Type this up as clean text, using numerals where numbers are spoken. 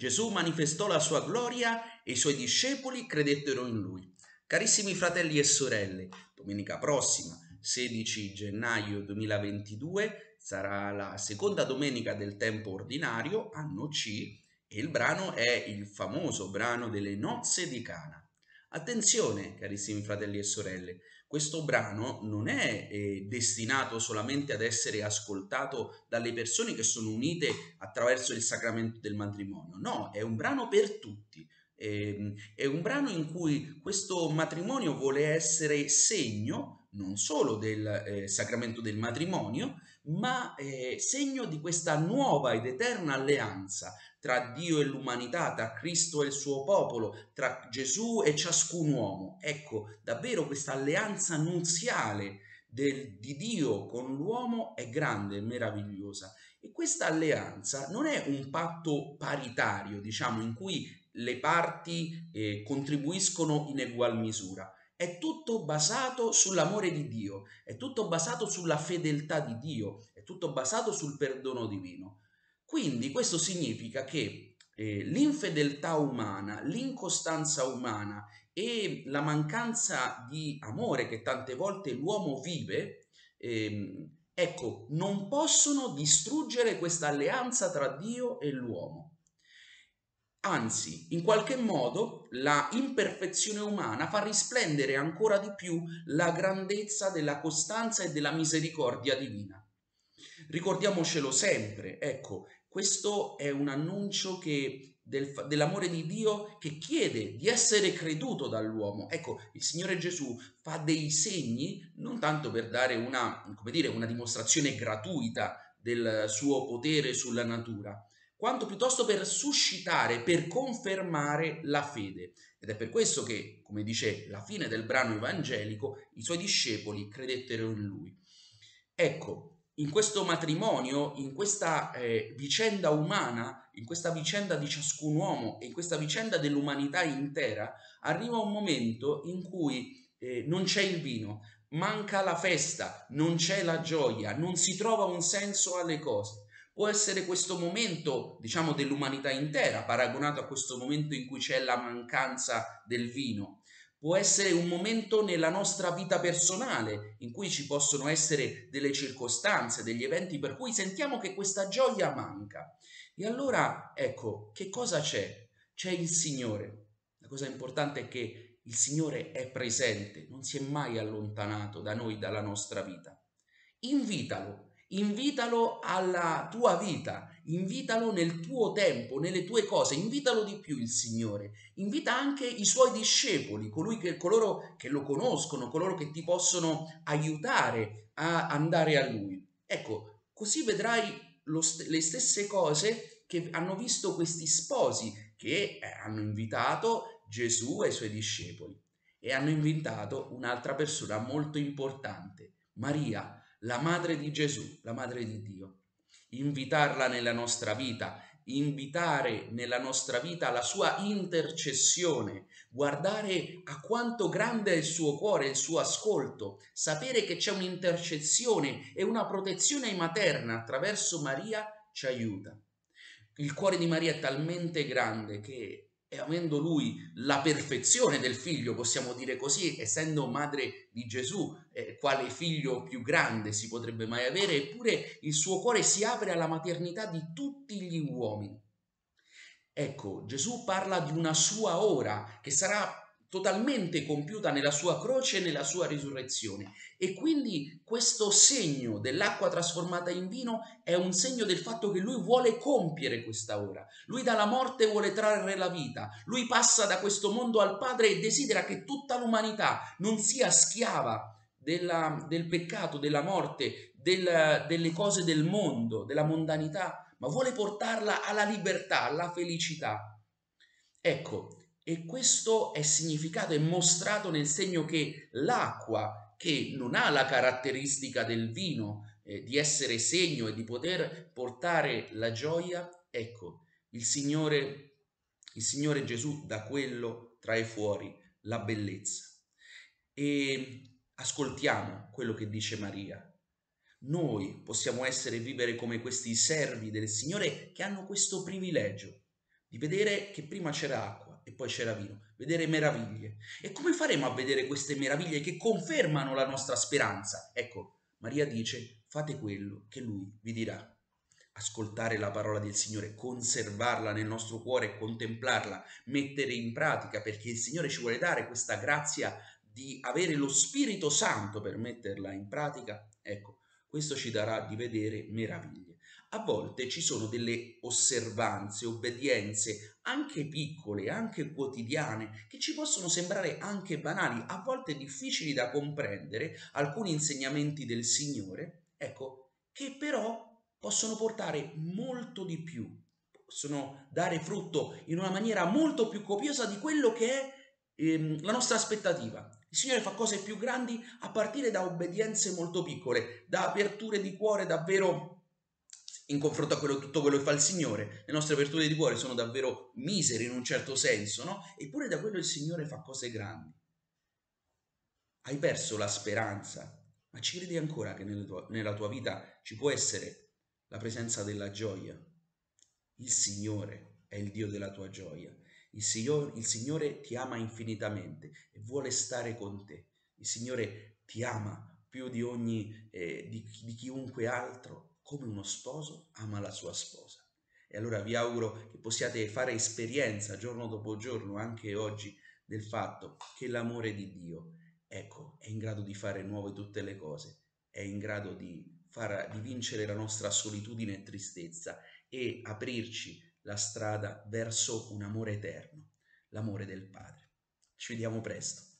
Gesù manifestò la sua gloria e i suoi discepoli credettero in lui. Carissimi fratelli e sorelle, domenica prossima, 16 gennaio 2022, sarà la seconda domenica del tempo ordinario, anno C, e il brano è il famoso brano delle nozze di Cana. Attenzione, carissimi fratelli e sorelle, questo brano non è destinato solamente ad essere ascoltato dalle persone che sono unite attraverso il sacramento del matrimonio, no, è un brano per tutti. È un brano in cui questo matrimonio vuole essere segno non solo del sacramento del matrimonio, ma segno di questa nuova ed eterna alleanza tra Dio e l'umanità, tra Cristo e il suo popolo, tra Gesù e ciascun uomo. Ecco, davvero questa alleanza nuziale di Dio con l'uomo è grande e meravigliosa. E questa alleanza non è un patto paritario, diciamo, in cui le parti contribuiscono in egual misura. È tutto basato sull'amore di Dio, è tutto basato sulla fedeltà di Dio, è tutto basato sul perdono divino. Quindi questo significa che l'infedeltà umana, l'incostanza umana e la mancanza di amore che tante volte l'uomo vive, ecco, non possono distruggere questa alleanza tra Dio e l'uomo. Anzi, in qualche modo la imperfezione umana fa risplendere ancora di più la grandezza della costanza e della misericordia divina. Ricordiamocelo sempre, ecco, questo è un annuncio dell'amore di Dio che chiede di essere creduto dall'uomo. Ecco, il Signore Gesù fa dei segni non tanto per dare come dire, una dimostrazione gratuita del suo potere sulla natura, quanto piuttosto per suscitare, per confermare la fede. Ed è per questo che, come dice la fine del brano evangelico, i suoi discepoli credettero in lui. Ecco, in questo matrimonio, in questa vicenda umana, in questa vicenda di ciascun uomo e in questa vicenda dell'umanità intera, arriva un momento in cui non c'è il vino, manca la festa, non c'è la gioia, non si trova un senso alle cose. Può essere questo momento, diciamo, dell'umanità intera, paragonato a questo momento in cui c'è la mancanza del vino. Può essere un momento nella nostra vita personale in cui ci possono essere delle circostanze, degli eventi per cui sentiamo che questa gioia manca. E allora, ecco, che cosa c'è? C'è il Signore. La cosa importante è che il Signore è presente, non si è mai allontanato da noi, dalla nostra vita. Invitalo, invitalo alla tua vita, invitalo nel tuo tempo, nelle tue cose, invitalo di più il Signore, invita anche i suoi discepoli, coloro che lo conoscono, coloro che ti possono aiutare a andare a Lui. Ecco, così vedrai le stesse cose che hanno visto questi sposi che hanno invitato Gesù e i suoi discepoli e hanno invitato un'altra persona molto importante, Maria, la madre di Gesù, la madre di Dio. Invitarla nella nostra vita, invitare nella nostra vita la sua intercessione, guardare a quanto grande è il suo cuore, il suo ascolto, sapere che c'è un'intercessione e una protezione materna attraverso Maria ci aiuta. Il cuore di Maria è talmente grande che, e avendo lui la perfezione del figlio, possiamo dire così, essendo madre di Gesù, quale figlio più grande si potrebbe mai avere, eppure il suo cuore si apre alla maternità di tutti gli uomini. Ecco, Gesù parla di una sua ora che sarà totalmente compiuta nella sua croce e nella sua risurrezione. E quindi questo segno dell'acqua trasformata in vino è un segno del fatto che lui vuole compiere questa ora. Lui dalla morte vuole trarre la vita. Lui passa da questo mondo al Padre e desidera che tutta l'umanità non sia schiava del peccato, della morte, delle cose del mondo, della mondanità, ma vuole portarla alla libertà, alla felicità. Ecco, e questo è significato, è mostrato nel segno che l'acqua, che non ha la caratteristica del vino, di essere segno e di poter portare la gioia, ecco, il Signore Gesù da quello trae fuori la bellezza. E ascoltiamo quello che dice Maria. Noi possiamo essere e vivere come questi servi del Signore che hanno questo privilegio. di vedere che prima c'era acqua e poi c'era vino, vedere meraviglie. E come faremo a vedere queste meraviglie che confermano la nostra speranza? Ecco, Maria dice, fate quello che lui vi dirà. Ascoltare la parola del Signore, conservarla nel nostro cuore e contemplarla, mettere in pratica, perché il Signore ci vuole dare questa grazia di avere lo Spirito Santo per metterla in pratica. Ecco, questo ci darà di vedere meraviglie. A volte ci sono delle osservanze, obbedienze, anche piccole, anche quotidiane, che ci possono sembrare anche banali, a volte difficili da comprendere, alcuni insegnamenti del Signore, ecco, che però possono portare molto di più, possono dare frutto in una maniera molto più copiosa di quello che è la nostra aspettativa. Il Signore fa cose più grandi a partire da obbedienze molto piccole, da aperture di cuore davvero in confronto a tutto quello che fa il Signore. Le nostre aperture di cuore sono davvero misere in un certo senso, no? Eppure da quello il Signore fa cose grandi. Hai perso la speranza, ma ci credi ancora che nella tua vita ci può essere la presenza della gioia? Il Signore è il Dio della tua gioia. Il Signore ti ama infinitamente e vuole stare con te. Il Signore ti ama più di di chiunque altro, come uno sposo ama la sua sposa. E allora vi auguro che possiate fare esperienza giorno dopo giorno, anche oggi, del fatto che l'amore di Dio, ecco, è in grado di fare nuove tutte le cose, è in grado di vincere la nostra solitudine e tristezza e aprirci la strada verso un amore eterno, l'amore del Padre. Ci vediamo presto.